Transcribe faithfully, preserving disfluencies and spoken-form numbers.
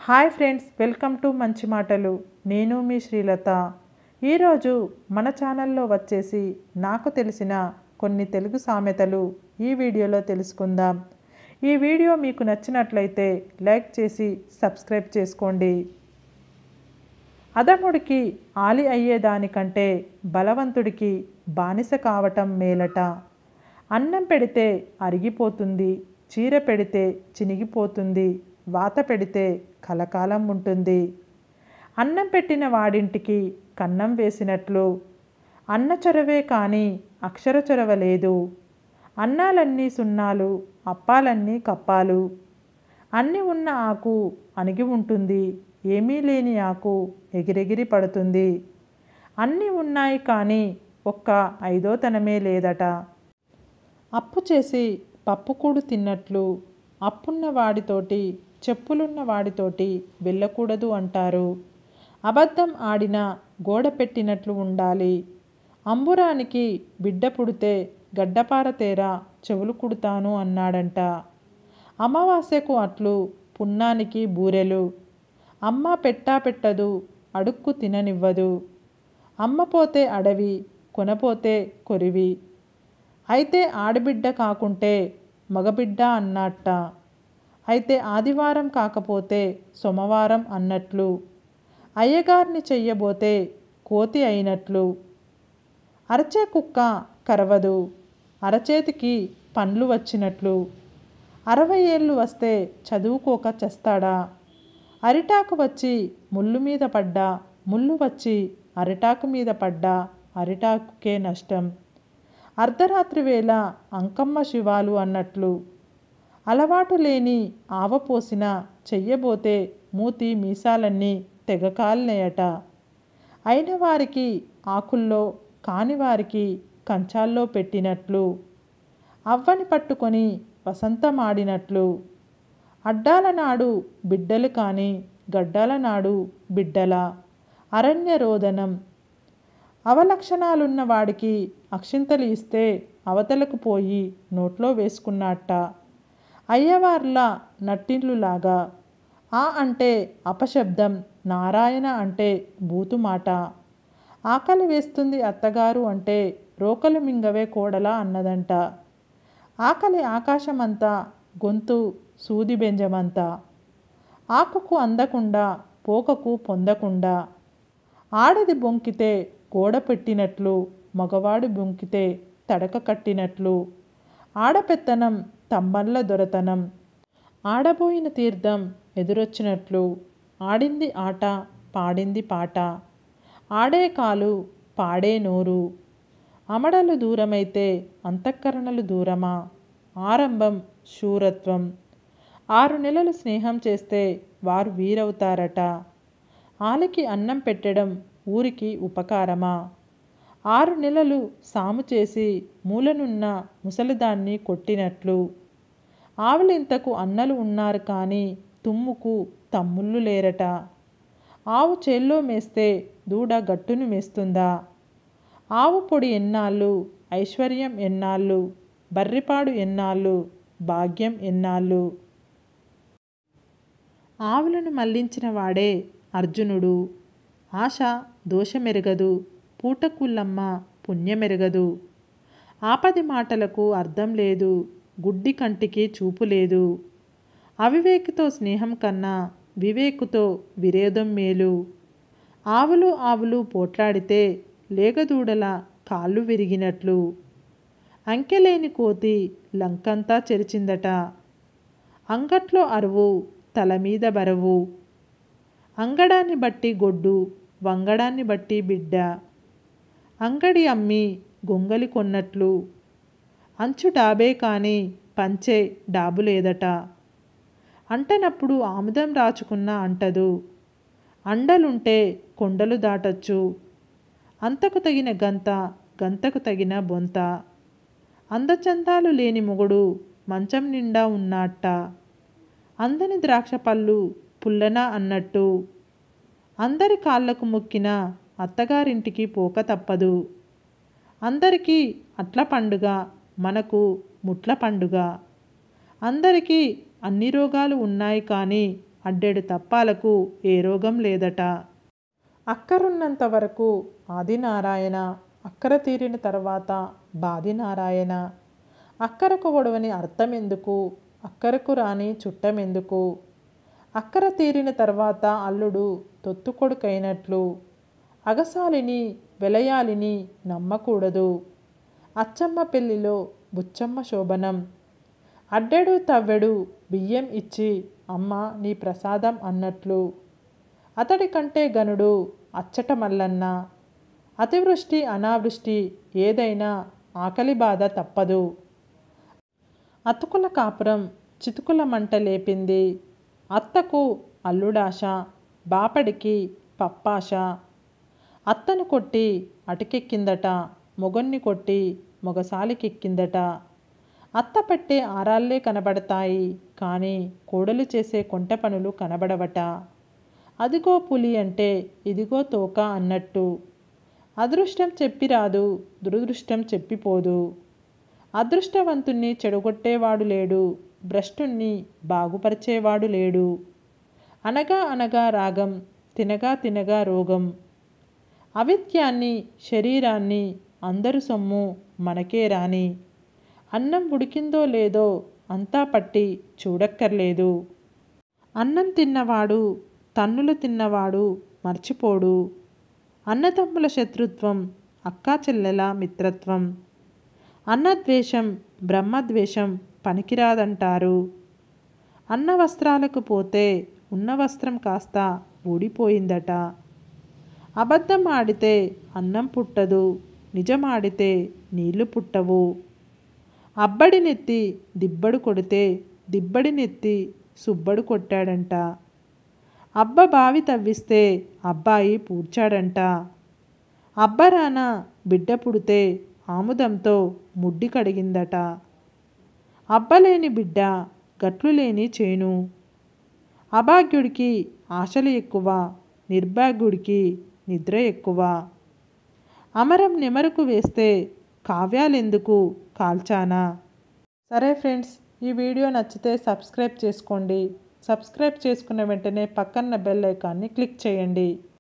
Hi friends, welcome to మంచి మాటలు. నేను మీ శ్రీలత. ఈరోజు మన ఛానల్లో వచ్చేసి నాకు తెలిసిన కొన్ని తెలుగు సామెతలు ఈ వీడియోలో తెలుసుకుందాం. ఈ వీడియో మీకు నచ్చినట్లయితే లైక్ చేసి సబ్స్క్రైబ్ చేసుకోండి. అధముడికి ఆలి అయ్యేదానికంటే బలవంతుడికి బానిస కావటం మేలట. అన్నం పెడితే అరిగిపోతుంది, చీర పెడితే చినిగిపోతుంది, వాత పెడితే కలకాలం ఉంటుంది. అన్నం పెట్టిన వాడింటికి కన్నం వేసినట్లు అన్న చొరవే కానీ అక్షర చొరవ లేదు. అన్నాలన్నీ సున్నాలు, అప్పాలన్నీ కప్పాలు. అన్ని ఉన్న ఆకు అణిగి ఉంటుంది, ఏమీ లేని ఆకు ఎగిరెగిరి పడుతుంది. అన్నీ ఉన్నాయి కానీ ఒక్క ఐదోతనమే లేదట. అప్పు చేసి పప్పుకూడు తిన్నట్లు అప్పున్న వాడితోటి చెప్పులున్న వాడితోటి వెళ్ళకూడదు అంటారు. అబద్ధం ఆడిన గోడ పెట్టినట్లు ఉండాలి. అంబురానికి బిడ్డ పుడితే గడ్డపార తేరా చెవులు కుడతాను అన్నాడంట. అమావాస్యకు అట్లు, పున్నానికి బూరెలు. అమ్మ పెట్టా పెట్టదు, అడుక్కు తిననివ్వదు. అమ్మ పోతే అడవి, కొనపోతే కొరివి. అయితే ఆడబిడ్డ కాకుంటే మగబిడ్డ అన్నట్ట. అయితే ఆదివారం కాకపోతే సోమవారం అన్నట్లు. అయ్యగారిని చెయ్యబోతే కోతి అయినట్లు. అరచే కుక్క కరవదు, అరచేతికి పండ్లు వచ్చినట్లు. అరవై ఏళ్ళు వస్తే చదువుకోక చస్తాడా. అరిటాకు వచ్చి ముళ్ళు మీద పడ్డా, ముళ్ళు వచ్చి అరిటాకు మీద పడ్డా అరిటాకుకే నష్టం. అర్ధరాత్రి వేళ అంకమ్మ శివాలు అన్నట్లు. అలవాటు లేని ఆవపోసిన చెయ్యబోతే మూతి మీసాలన్నీ తెగకాలినయట. అయిన వారికి ఆకుల్లో, కాని వారికి కంచాల్లో పెట్టినట్లు. అవ్వని పట్టుకొని వసంతమాడినట్లు. అడ్డాల నాడు బిడ్డలు కాని గడ్డాల నాడు బిడ్డల. అరణ్య రోదనం. అవలక్షణాలున్న వాడికి అక్షింతలు ఇస్తే అవతలకు పోయి నోట్లో వేసుకున్నట్ట. అయ్యవార్ల నట్టిండ్లులాగా. ఆ అంటే అపశబ్దం, నారాయణ అంటే బూతుమాట. ఆకలి వేస్తుంది అత్తగారు అంటే రోకలు మింగవే కోడలా అన్నదంట. ఆకలి ఆకాశమంతా, గొంతు సూది బెంజమంతా. ఆకుకు అందకుండా, పోకకు పొందకుండా. ఆడది బొంకితే గోడ పెట్టినట్లు, మగవాడు బొంకితే తడక కట్టినట్లు. ఆడపెత్తనం తమ్మల్ల దొరతనం. ఆడబోయిన తీర్థం ఎదురొచ్చినట్లు. ఆడింది ఆట, పాడింది పాట. ఆడే కాలు, పాడే నోరు. అమడలు దూరమైతే అంతఃకరణలు దూరమా. ఆరంభం శూరత్వం. ఆరు నెలలు స్నేహం చేస్తే వారు వీరవుతారట. ఆలికి అన్నం పెట్టడం ఊరికి ఉపకారమా. ఆరు నెలలు సాము చేసి మూలనున్న ముసలిదాన్ని కొట్టినట్లు. ఆవులింతకు అన్నలు ఉన్నారు కానీ తుమ్ముకు తమ్ముళ్ళు లేరట. ఆవు చేల్లో మేస్తే దూడ గట్టును మేస్తుందా. ఆవు పొడి ఎన్నాళ్ళు, ఐశ్వర్యం ఎన్నాళ్ళు, బర్రిపాడు ఎన్నాళ్ళు, భాగ్యం ఎన్నాళ్ళు. ఆవులను మళ్లించిన వాడే అర్జునుడు. ఆశ దోషమెరగదు, పూటకుళ్ళమ్మ పుణ్యమెరగదు. ఆపది మాటలకు అర్థం లేదు, గుడ్డి కంటికి చూపు లేదు. అవివేకితో స్నేహం కన్నా వివేకుతో విరేదం మేలు. ఆవులు ఆవులు పోట్లాడితే లేగదూడల కాళ్ళు విరిగినట్లు. అంకెలేని కోతి లంకంతా చెరిచిందట. అంగట్లో అరువు, తలమీద బరువు. అంగడాన్ని బట్టి గొడ్డు, వంగడాన్ని బట్టి బిడ్డ. అంగడి అమ్మి గొంగలి కొన్నట్లు. అంచు డాబే కానీ పంచే డాబు లేదట. అంటనప్పుడు ఆముదం రాచుకున్న అంటదు. అండలుంటే కొండలు దాటచ్చు. అంతకు తగిన గంత, గంతకు తగిన బొంత. అందచందాలు లేని మొగుడు మంచం నిండా ఉన్నట్ట. అందని ద్రాక్ష పళ్ళు పుల్లన అన్నట్టు. అందరి కాళ్ళకు మొక్కిన అత్తగారింటికి పోక తప్పదు. అందరికీ అట్ల పండుగ, మనకు ముట్ల పండుగ. అందరికీ అన్ని రోగాలు ఉన్నాయి కానీ అడ్డెడు తప్పాలకు ఏ రోగం లేదట. అక్కరున్నంత వరకు ఆదినారాయణ, అక్కర తీరిన తర్వాత బాదినారాయణ. అక్కరకు ఒడవని అర్థమెందుకు, అక్కరకు రాని చుట్టమెందుకు. అక్కర తీరిన తర్వాత అల్లుడు తొత్తుకొడుకైనట్లు. అగసాలిని వెలయాలిని నమ్మకూడదు. అచ్చమ్మ పెళ్లిలో బుచ్చమ్మ శోభనం. అడ్డెడు తవ్వెడు బియ్యం ఇచ్చి అమ్మ నీ ప్రసాదం అన్నట్లు. అతడి కంటే గనుడు అచ్చట మల్లన్న. అతివృష్టి అనావృష్టి ఏదైనా ఆకలి బాధ తప్పదు. అతుకుల కాపురం చితుకుల మంట లేపింది. అత్తకు అల్లుడాశ, బాపడికి పప్పాశ. అత్తను కొట్టి అటుకెక్కిందట, మొగన్ని కొట్టి మొగసాలికెక్కిందట. అత్త పెట్టే ఆరాళ్లే కనబడతాయి కానీ కోడలు చేసే కొంట పనులు కనబడవట. అదిగో పులి అంటే ఇదిగో తోక అన్నట్టు. అదృష్టం చెప్పిరాదు, దురదృష్టం చెప్పిపోదు. అదృష్టవంతుణ్ణి చెడగొట్టేవాడు లేడు, భ్రష్టుణ్ణి బాగుపరిచేవాడు లేడు. అనగా అనగా రాగం, తినగా తినగా రోగం. అవిత్యాన్ని శరీరాన్ని అందరు సొమ్ము మనకే రాని. అన్నం ఉడికిందో లేదో అంతా పట్టి చూడక్కర్లేదు. అన్నం తిన్నవాడు తన్నులు తిన్నవాడు మర్చిపోడు. అన్నదమ్ముల శత్రుత్వం, అక్కా చెల్లెల మిత్రత్వం. అన్నద్వేషం బ్రహ్మద్వేషం పనికిరాదంటారు. అన్న వస్త్రాలకు పోతే ఉన్న వస్త్రం కాస్త ఊడిపోయిందట. అబద్ధం ఆడితే అన్నం పుట్టదు, నిజమాడితే నీళ్లు పుట్టవు. అబ్బడి నెత్తి దిబ్బడు కొడితే దిబ్బడి నెత్తి సుబ్బడు కొట్టాడంట. అబ్బ బావి తవ్విస్తే అబ్బాయి పూడ్చాడంట. అబ్బరాన బిడ్డ పుడితే ఆముదంతో ముడ్డి కడిగిందట. అబ్బలేని బిడ్డ గట్లు లేని చేను. అభాగ్యుడికి ఆశలు ఎక్కువ, నిర్భాగ్యుడికి నిద్ర ఎక్కువ. అమరం నెమరుకు వేస్తే కావ్యాలెందుకు కాల్చానా. సరే ఫ్రెండ్స్, ఈ వీడియో నచ్చితే సబ్స్క్రైబ్ చేసుకోండి. సబ్స్క్రైబ్ చేసుకున్న వెంటనే పక్కన్న బెల్ ఐకాన్ని క్లిక్ చేయండి.